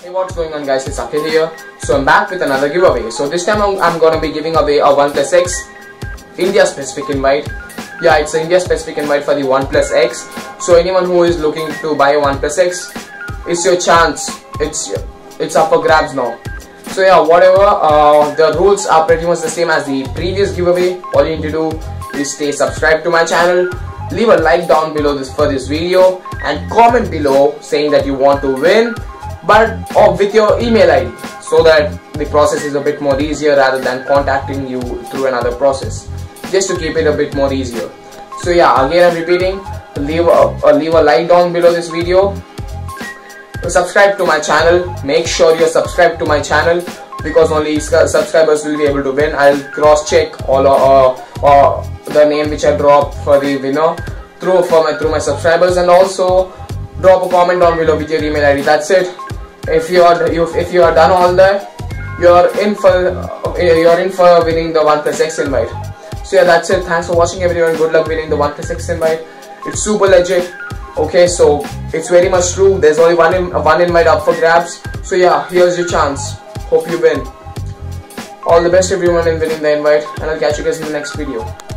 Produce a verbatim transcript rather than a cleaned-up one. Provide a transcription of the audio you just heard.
Hey, what's going on guys, it's Akhil here. So I'm back with another giveaway. So this time I'm, I'm gonna be giving away a OnePlus X India specific invite. Yeah, it's an India specific invite for the OnePlus X. So anyone who is looking to buy a OnePlus X, it's your chance. It's it's up for grabs now. So yeah, whatever, uh, the rules are pretty much the same as the previous giveaway. All you need to do is stay subscribed to my channel, leave a like down below this for this video, and comment below saying that you want to win, but or with your email I D, so that the process is a bit more easier rather than contacting you through another process, just to keep it a bit more easier. So yeah, again I'm repeating, leave a, uh, leave a like down below this video, subscribe to my channel, make sure you're subscribed to my channel, because only subscribers will be able to win. I'll cross check all uh, uh, the name which I drop for the winner through for my through my subscribers, and also drop a comment down below with your email I D. That's it. If you are if you are done all that, you're in for uh, you're in for winning the OnePlus X invite. So yeah, that's it. Thanks for watching everyone. Good luck winning the OnePlus X invite. It's super legit. Okay, so it's very much true. There's only one in, one invite up for grabs. So yeah, here's your chance. Hope you win. All the best everyone in winning the invite, and I'll catch you guys in the next video.